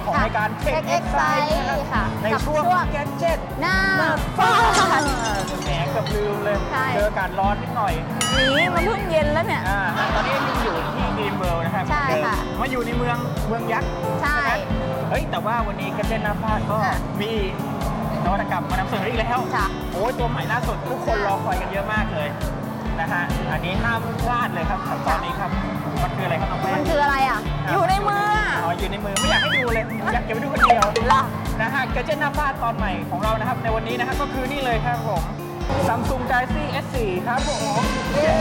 ของรายการ Tech Excite ค่ะในช่วง Gadget หน้าฟาดแหมเกือบลืมเลยใช่เจออากาศร้อนนิดหน่อยนี่มันเพิ่งเย็นแล้วเนี่ยตอนนี้ยังอยู่ที่ดีมเวิลด์นะครับใช่ค่ะมาอยู่ในเมืองยักษ์ใช่ไหมเฮ้ยแต่ว่าวันนี้Gadget หน้าฟาดก็มีนวัตกรรมมานำเสนออีกแล้วค่ะโอ้ยตัวใหม่ล่าสุดทุกคนรอคอยกันเยอะมากเลยนะฮะอันนี้ห้ามพลาดเลยครับตอนนี้ครับมันคืออะไรครับน้องแป้มันงคืออะไรอ่ะ อยู่ในมืออ่ะอยู่ในมือไม่อยากให้ดูเลยอยากเก็บไว้ดูคนเดียวล่ะนะฮะGadget หน้าฟาดตอนใหม่ของเรานะครับในวันนี้นะครับก็คือนี่เลยครับผม Samsung Galaxy S4 ครับผมเย้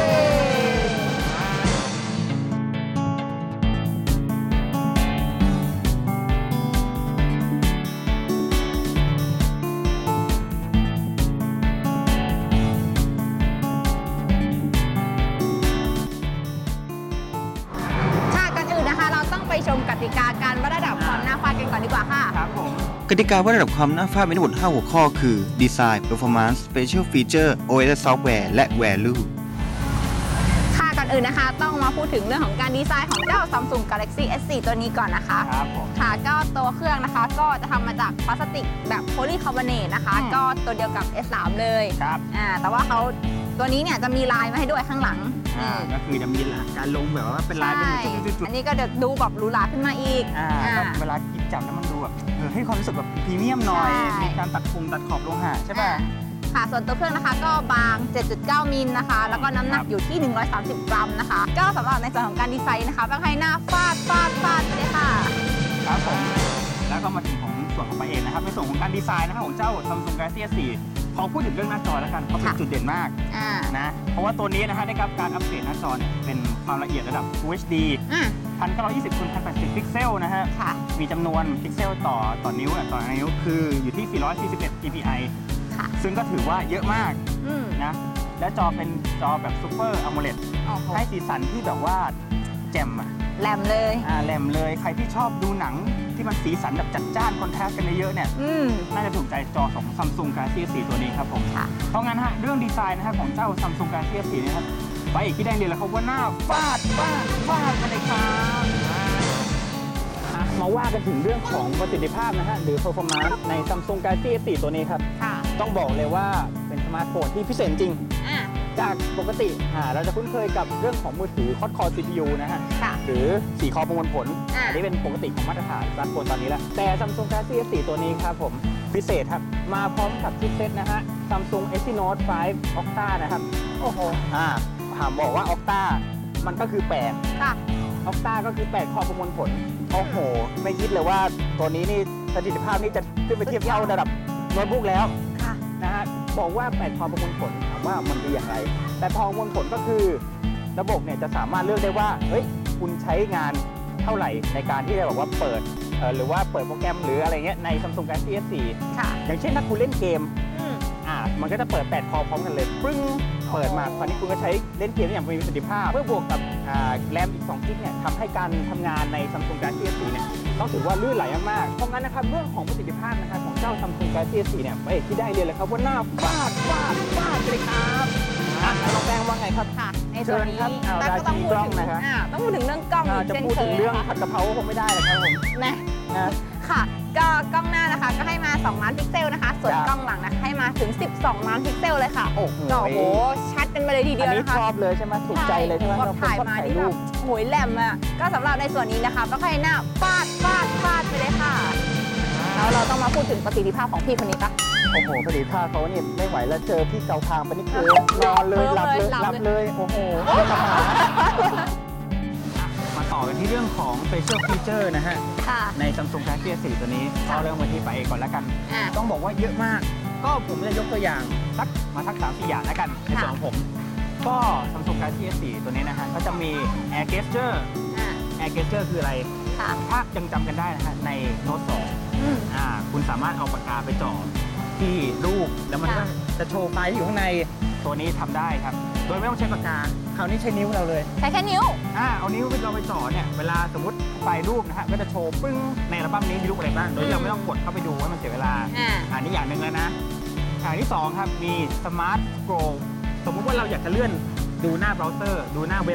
ไปชมกติกาการวัดระดับความหน้าฟาดกันก่อนดีกว่าค่ะครับผมกติกาวัดระดับความหน้าฟาดมีทั้งหมด 5 หัวข้อคือ Design Performance Special Feature OS Software และ Value ค่ะก่อนอื่นนะคะต้องมาพูดถึงเรื่องของการดีไซน์ของเจ้า Samsung Galaxy S4 ตัวนี้ก่อนนะคะครับผมค่ะก็ตัวเครื่องนะคะก็จะทำมาจากพลาสติกแบบโพลีคาร์บอเนตนะคะก็ตัวเดียวกับ S3 เลยครับแต่ว่าเขาตัวนี้เนี่ยจะมีลายมาให้ด้วยข้างหลัลังก็คือจะมีการลงแบบว่าเป็นลายเป็นจุดๆอันนี้ก็จะดูแบบหรูหราขึ้นมาอีกเวลาคิดจับแล้วมันดูแบบให้ความรู้สึกแบบพรีเมียมหน่อยมีการตัดขอบโลหะใช่ป่ะค่ะส่วนตัวเครื่องนะคะก็บาง 7.9 มิลนะคะแล้วก็น้ำหนักอยู่ที่ 130 กรัมนะคะก็สำหรับในส่วนของการดีไซน์นะคะต้องให้หน้าฟาดไปเลยค่ะครับผมแล้วก็มาถึงของส่วนของไปเองนะครับในส่วนของการดีไซน์นะครับของเจ้า Samsung Galaxy S4 พอพูดถึงเรื่องหน้าจอแล้วกันเขาเป็นจุดเด่นมากนะเพราะว่าตัวนี้นะฮะได้รับการอัปเกรดหน้าจอเนี่ยเป็นความละเอียดระดับ Full HD 1920 x 1080 พิกเซลนะฮะมีจำนวนพิกเซลต่อนิ้วคืออยู่ที่ 441 ppi ซึ่งก็ถือว่าเยอะมากนะและจอเป็นจอแบบ Super AMOLED ให้สีสันที่แบบว่าแจ่มแหลมเลยแหลมเลยใครที่ชอบดูหนังที่มันสีสันแบบจัดจ้านคอนทราสต์กันเยอะๆเนี่ยน่าจะถูกใจจอของ Samsung Galaxy S4 ตัวนี้ครับผมเพราะงั้นฮะเรื่องดีไซน์นะครับของเจ้า Samsung Galaxy S4 นี่ครับไปอีกที่ได้เลยแล้วเขาว่าหน้าฟาดกันเลยครับมาว่ากันถึงเรื่องของประสิทธิภาพนะฮะหรือ performance ใน Samsung Galaxy S4 ตัวนี้ครับต้องบอกเลยว่าเป็นสมาร์ทโฟนที่พิเศษจริงจากปกติเราจะคุ้นเคยกับเรื่องของมือถือ Quad Core CPU นะฮะหรือ4 คอประมวลผลอันนี้เป็นปกติของมาตรฐานสมาร์ทโฟนตอนนี้แล้วแต่ Samsung Galaxy S4 ตัวนี้ครับผมพิเศษครับมาพร้อมกับชิปเซ็ตนะฮะ Samsung Exynos 5 Octa นะครับโอ้โหถามบอกว่า Octa มันก็คือ8 Octa ก็คือ8 คอประมวลผลโอ้โหไม่คิดเลยว่าตัวนี้นี่ประสิทธิภาพนี่จะขึ้นไปเทียบเท่าระดับโน้ตบุ๊กแล้วนะฮะบอกว่า8 คอประมวลผลถามว่ามันดีอย่างไรแต่พอประมวลผลก็คือระบบเนี่ยจะสามารถเลือกได้ว่าเฮ้ยคุณใช้งานเท่าไหร่ในการที่จะบอกว่าเปิดหรือว่าเปิดโปรแกรมหรืออะไรเงี้ยใน Samsung Galaxy S4 อย่างเช่นถ้าคุณเล่นเกมมันก็จะเปิด8 คอพร้อมกันเลยปึ้งเปิดมาคราวนี้คุณก็ใช้เล่นเกมอย่างมีประสิทธิภาพเพื่อบวกกับแรมอีก2 กิกเนี่ยทำให้การทำงานใน Samsung Galaxy S4 เนี่ยต้องถือว่าลื่นไหลมากเพราะงั้นนะครับเรื่องของประสิทธิภาพนะครับของเจ้า Samsung Galaxy S4 เนี่ยไปที่ได้เลยครับว่าหน้าฟาดเลยครับลองแปลงว่าไงครับในส่วนนี้ก็ต้องพูดถึงต้องพูดถึงเรื่องกล้องจะพูดถึงเรื่องผัดกะเพราคงไม่ได้เลยครับผมนะค่ะก็กล้องหน้านะคะก็ให้มา2 ล้านพิกเซลนะคะส่วนกล้องหลังนะให้มาถึง12 ล้านพิกเซลเลยค่ะโอ้โหชัดกันไปเลยทีเดียวนะคะอันนี้ชอบเลยใช่ไหมถูกใจเลยใช่ไหมเราถ่ายมาที่แบบโหยแหลมอ่ะก็สำหรับในส่วนนี้นะคะต้องให้หน้าฟาดไปเลยค่ะแล้วเราต้องมาพูดถึงประสิทธิภาพของพี่คนนี้ปะโอ้โหประสิทธิภาพเขาเนี่ยไม่ไหวแล้วเจอพี่เกาคางไปนี่คือนอนเลยหลับเลยโอ้โหมาต่อกันที่เรื่องของ Special Feature นะฮะใน Samsung Galaxy S4 ตัวนี้ก็เริ่มมาที่ไปก่อนแล้วกันต้องบอกว่าเยอะมากก็ผมจะยกตัวอย่างสัก 3-4 อย่างแล้วกันในส่วนของผมก็ Samsung Galaxy S4 ตัวนี้นะฮะก็จะมี Air Gesture Air Gesture คืออะไรถ้ายังจำกันได้นะฮะใน Note 2คุณสามารถเอาปากกาไปจ่อที่รูปแล้วมันก็จะโชว์ไฟล์ที่อยู่ข้างในตัวนี้ทำได้ครับโดยไม่ต้องใช้ปากกาคราวนี้ใช้นิ้วเราเลยใช้แค่นิ้วเอานิ้วเราไปจ่อเนี่ยเวลาสมมติไฟล์รูปนะฮะก็จะโชว์ปึ้งในอัลบั้มนี้มีรูปอะไรบ้างโดยเราไม่ต้องกดเข้าไปดูว่ามันเสียเวลาอันนี้อย่างหนึ่งแล้วนะอย่างที่2ครับมี Smart Scroll สมมุติว่าเราอยากจะเลื่อนดูหน้าเบราว์เซอร์ดูหน้าเว็บ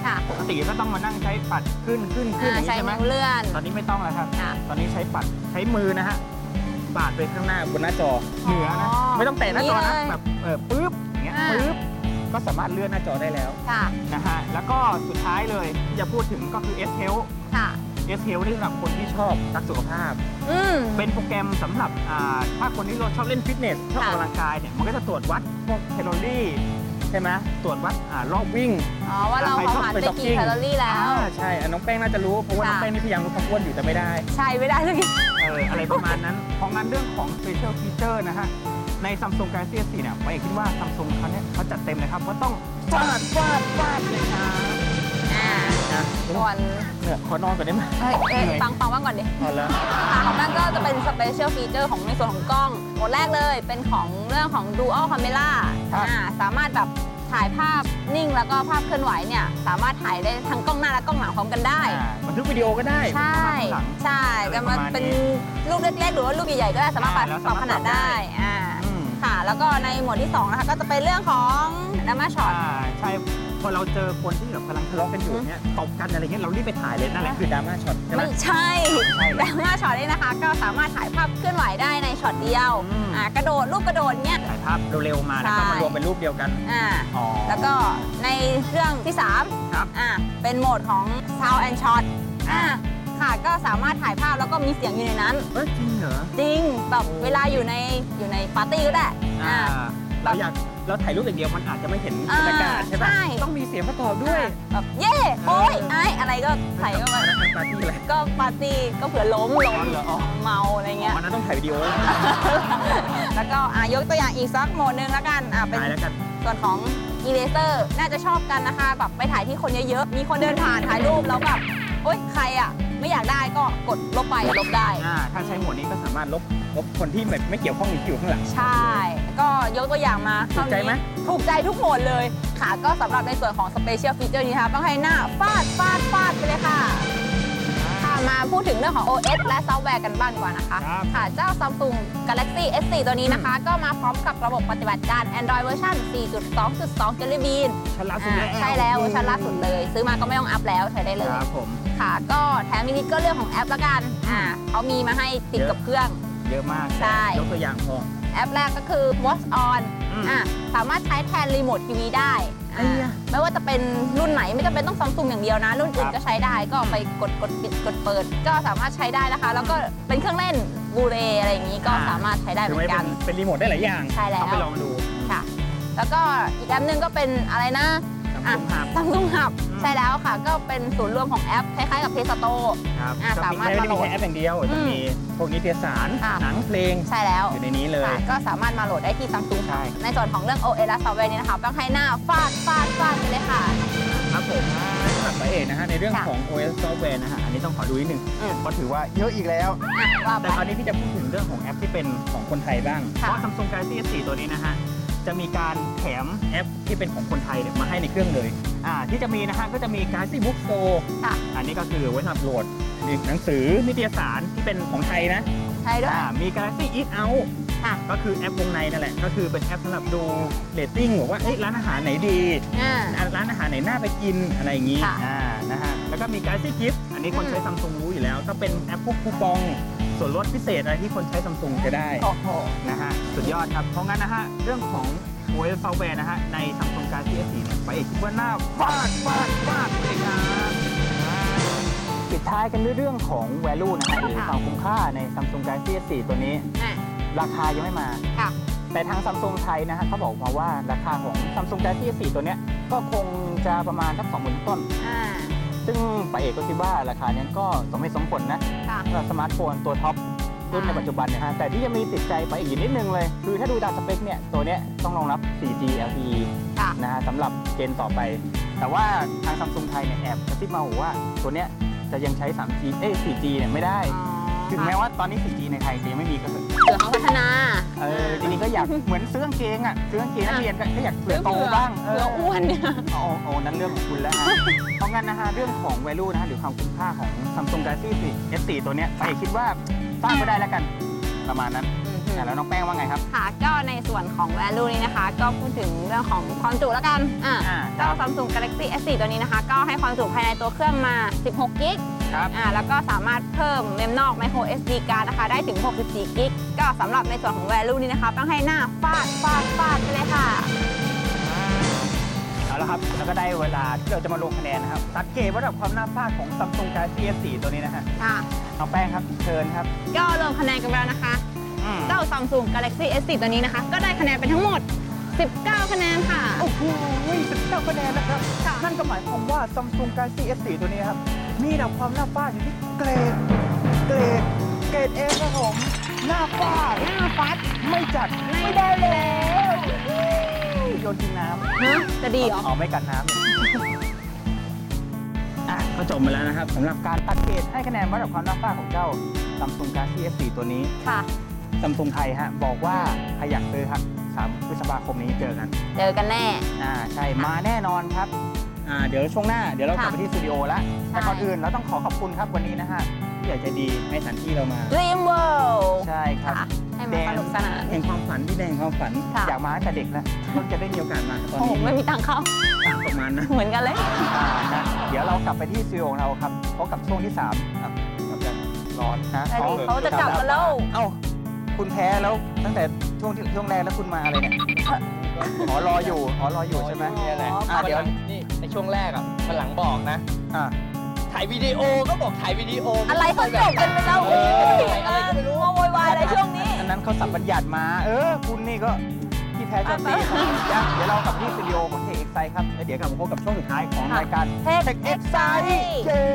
ค่ะปกติก็ต้องมานั่งใช้ปัดขึ้นอย่างนี้ใช้ใช่ไหมนิ้วเลื่อนตอนนี้ไม่ต้องแล้วครับค่ะตอนนี้ใช้ปัดใช้มือนะฮะปาดไปข้างหน้าบนหน้าจอเหนือนะไม่ต้องแตะหน้าจอนะแบบปึ๊บอย่างเงี้ยปึ๊บก็สามารถเลื่อนหน้าจอได้แล้วค่ะนะฮะแล้วก็สุดท้ายเลยที่จะพูดถึงก็คือ S Health ค่ะ S Health นี่สำหรับคนที่ชอบรักสุขภาพ เป็นโปรแกรมสำหรับถ้าคนที่ชอบเล่นฟิตเนสชอบออกกำลังกายเนี่ยมันก็จะตรวจวัดพวกแคลอรี่ใช่ไหมตรวจวัดรอบวิ่งอ๋อว่าเราเผาผลาญไปกี่แคลอรี่แล้วใช่น้องแป้งน่าจะรู้เพราะว่าน้องแป้งนี่พยายามลดความอ้วนอยู่แต่ไม่ได้ใช่ไม่ได้เลยอะไรประมาณนั้นของงานเรื่องของ Special Feature นะฮะใน Samsung Galaxy S4 เนี่ยไปคิดว่า Samsung เขาจัดเต็มเลยครับเพราะต้องฟาดเลยครับส่วนเนี่ยขอนอนก่อนได้ไหมฟังว่างก่อนดิพอแล้วของนั่นก็จะเป็น Special Feature ของในส่วนของกล้องหมวดแรกเลยเป็นของเรื่องของ Dual Camera สามารถแบบถ่ายภาพนิ่งแล้วก็ภาพเคลื่อนไหวเนี่ยสามารถถ่ายได้ทั้งกล้องหน้าและกล้องหลังพร้อมกันได้บันทึกวิดีโอก็ได้ใช่จะมาเป็นรูปเล็กๆหรือว่ารูปใหญ่ๆก็ได้สามารถปรับขนาดได้ค่ะแล้วก็ในหมวดที่2นะคะก็จะเป็นเรื่องของDrama Shot ใช่พอเราเจอคนที่แบบกำลังทะเลาะกันอยู่เนี่ยตบกันอะไรเงี้ยเรารีบไปถ่ายเลยนั่นแหละคือ Drama Shot ใช่ไหมไม่ใช่ Drama Shot นี่นะคะก็สามารถถ่ายภาพเคลื่อนไหวได้ในช็อตเดียวกระโดดรูปกระโดดเนี้ยถ่ายภาพเร็วๆมาแล้วก็มารวมเป็นรูปเดียวกันแล้วก็ในเรื่องที่3 ครับเป็นโหมดของ Sound and Shot ค่ะก็สามารถถ่ายภาพแล้วก็มีเสียงอยู่ในนั้นจริงเหรอจริงแบบเวลาอยู่ในปาร์ตี้ก็ได้เราถ่ายรูปอย่างเดียวมันอาจจะไม่เห็นบรรยากาศใช่ไหมต้องมีเสียงประกอบด้วยแบบเย่โอ้ยไออะไรก็ถ่ายเข้าไปปาร์ตี้อะไรก็ปาร์ตี้ก็เผื่อล้มเมาอะไรเงี้ยวันนั้นต้องถ่ายวิดีโอแล้วก็ยกตัวอย่างอีกสักโหมดนึงแล้วกันเป็นส่วนของ Eraser น่าจะชอบกันนะคะแบบไปถ่ายที่คนเยอะๆมีคนเดินผ่านถ่ายรูปแล้วแบบโอ๊ยใครอ่ะไม่อยากได้ก็กดลบไปลบได้ถ้าใช้โหมดนี้ก็สามารถลบคนที่ไม่เกี่ยวข้องอยู่ข้างหลังใช่ก็ยกตัวอย่างมาถูกใจไหมถูกใจทุกโหมดเลยค่ะก็สำหรับในส่วนของ Special Feature นี้ค่ะต้องให้หน้าฟาดไปเลยค่ะมาพูดถึงเรื่องของ OS และซอฟต์แวร์กันบ้างดีกว่านะคะค่ะเจ้า Samsung Galaxy S4 ตัวนี้นะคะก็มาพร้อมกับระบบปฏิบัติการ Android เวอร์ชัน 4.2.2 Jelly Bean ใช่แล้วเวอร์ชันล่าสุดเลยซื้อมาก็ไม่ต้องอัพแล้วใช้ได้เลยครับผมค่ะก็แถมมินิก็เรื่องของแอปละกันเขามีมาให้ติดกับเครื่องเยอะมากใช่ยกตัวอย่างพอแอปแรกก็คือ Watch On สามารถใช้แทนรีโมททีวีได้ไม่ว่าจะเป็นรุ่นไหนไม่จำเป็นต้อง Samsung อย่างเดียวนะรุ่นอื่นก็ใช้ได้ก็ไปกดปิดกดเปิดก็สามารถใช้ได้นะคะแล้วก็เป็นเครื่องเล่นบูเรอะไรอย่างนี้ก็สามารถใช้ได้เหมือนกันเป็นรีโมทได้หลายอย่างใช่แล้วไปลองดูค่ะแล้วก็อีกแอปนึงก็เป็นอะไรนะ Samsung Hub ใช่แล้วค่ะก็เป็นศูนย์รวมของแอปคล้ายๆกับ Play Store สามารถไม่ได้มีแค่แอปอย่างเดียวจะมีพวกนิตยสารหนังเพลงใช่แล้วอยู่ในนี้เลยก็สามารถมาโหลดได้ที่ Samsung ในส่วนของเรื่อง OS และซอฟต์แวร์นี้นะคะต้องให้หน้าฟาดไปเลยค่ะครับผมสำหรับพระเอกนะฮะในเรื่องของ OS ซอฟต์แวร์นะฮะอันนี้ต้องขอดูนิดนึงเพราะถือว่าเยอะอีกแล้วแต่คราวนี้พี่จะพูดถึงเรื่องของแอปที่เป็นของคนไทยบ้างเพราะ Samsung Galaxy S4 ตัวนี้นะฮะจะมีการแถมแอปที่เป็นของคนไทยเนี่ยมาให้ในเครื่องเลยที่จะมีนะฮะก็จะมี Galaxy Book Store อันนี้ก็คือไว้สำหรับโหลดหนังสือนิตยสารที่เป็นของไทยนะใช่ด้วยมี Galaxy Eat Out ก็คือแอปวงในนั่นแหละก็คือเป็นแอปสำหรับดูเรตติ้งบอกว่าร้านอาหารไหนดีร้านอาหารไหนน่าไปกินอะไรอย่างนี้นะฮะแล้วก็มี Galaxy Gift อันนี้คนใช้ Samsung รู้อยู่แล้วก็เป็นแอปพวกคูปองส่วนลดพิเศษอะไรที่คนใช้ Samsung จะได้นะฮะสุดยอดครับเพราะงั้นนะฮะเรื่องของ OS ซอฟต์แวร์นะฮะใน Samsung Galaxy S4 เนี่ยไปคิดว่าหน้าฟาดเลยครับปิดท้ายกันด้วยเรื่องของ value นะฮะหรือความคุ้มค่าใน Samsung Galaxy S4 ตัวนี้ราคายังไม่มาแต่ทาง Samsung ไทยนะฮะเขาบอกมาว่าราคาของ Samsung Galaxy S4 ตัวนี้ก็คงจะประมาณสัก 20,000 ต้นซึ่งป้าเอกก็คิดว่าราคานี้ก็สมเหตุสมผลนะสำหรับสมาร์ทโฟนตัวท็อปรุ่นในปัจจุบันเนี่ยแต่ที่ยังมีติดใจไปอีกนิดนึงเลยคือถ้าดูตามสเปคเนี่ยตัวเนี้ยต้องรองรับ 4G LTE นะฮะสำหรับเจนต่อไปแต่ว่าทาง Samsung ไทยเนี่ยแอบกระซิบมาว่าตัวเนี้ยจะยังใช้ 4G เนี่ยไม่ได้ถึงแม้ว่าตอนนี้ 4G ในไทยยังไม่มีก็เถอะเผื่อเขาพัฒนาทีนี้ก็อยากเหมือนซื้อกางเกงซื้อกางเกงนักเรียนก็อยากเผื่อโตบ้างเผื่ออ้วนเนี่ยโอ้นั่นเรื่องของคุณแล้วนะเพราะงั้นนะฮะเรื่องของ value นะฮะหรือความคุ้มค่าของ Samsung Galaxy S4 ตัวเนี้ยไปคิดว่าสร้างก็ได้แล้วกันประมาณนั้นแล้วน้องแป้งว่าไงครับค่ะก็ในส่วนของ value นี้นะคะ ก็พูดถึงเรื่องของความจุแล้วกันเจ้า Samsung Galaxy S4 ตัวนี้นะคะ ก็ให้ความจุภายในตัวเครื่องมา16กิกครับแล้วก็สามารถเพิ่มเมมนอก micro SD card นะคะได้ถึง64กิกก็สำหรับในส่วนของ value นี้นะคะต้องให้หน้าฟาดไปเลยค่ะเอาละครับแล้วก็ได้เวลาที่เราจะมาลงคะแนนนะครับสังเกตว่าระดับความน่าฟาดของ Samsung Galaxy S4 ตัวนี้นะฮะค่ะน้องแป้งครับเชิญครับก็ลงคะแนนกันไปแล้วนะคะ เจ้า Samsung Galaxy S4 ตัวนี้นะคะ ก็ได้คะแนนไปทั้งหมด 19 คะแนนค่ะโอ้โห19คะแนนนะครับนั่นก็หมายความว่า Samsung Galaxy S4 ตัวนี้ครับมีระดับความน่าฟาดอยู่ที่เกรดเอครับผมหน้าฟาดหน้าฟัดไม่จัดไม่ได้แล้วโยนทิ้งน้ำฮะจะดีเหรอไม่กันน้ำก็จบไปแล้วนะครับสำหรับการตัดเกรดให้คะแนนวัดระดับความน่าฟาดของเจ้า Samsung Galaxy S4 ตัวนี้ค่ะ Samsung ไทยฮะบอกว่าใครอยากซื้อครับ3 พฤษภาคมนี้เจอกันเจอกันแน่ใช่มาแน่นอนครับเดี๋ยวช่วงหน้าเดี๋ยวเรากลับไปที่สตูดิโอแล้ว แต่ก่อนอื่นเราต้องขอบคุณครับวันนี้นะฮะที่อยากจะดีให้สถานที่เรามา Dream World ใช่ครับค่ะให้มันสนุกสนานแห่งความฝันที่แดงความฝันค่ะอยากมาตั้งแต่เด็กแล้วเพิ่งจะได้มีโอกาสมาตอนโอ้โหนี้ไม่มีตังค์เข้าประมาณนะเหมือนกันเลยเดี๋ยวเรากลับไปที่สตูดิโอของเราครับพบกับช่วงที่3ครับกับการร้อนนะแต่ดิเขาจะกลับมาแล้วเอ้าคุณแพ้แล้วตั้งแต่ช่วงแรกแล้วคุณมาอะไรเนี่ยรออยู่ใช่ไหมนี่แหละเดี๋ยวนี่ในช่วงแรกอ่ะวันหลังบอกนะ ถ่ายวิดีโอก็บอกถ่ายวิดีโออะไรเขาจบกันไปแล้วอะไรก็ไม่รู้มาโวยวายอะไรช่วงนี้อันนั้นเขาสับบัญญัติมาคุณนี่ก็ที่แพ้ชอบตีเดี๋ยวเรากลับที่สตูดิโอของเทคเอ็กไซครับแล้วเดี๋ยวกลับมาพบกับช่วงสุดท้ายของรายการ Tech Tech Excite Excite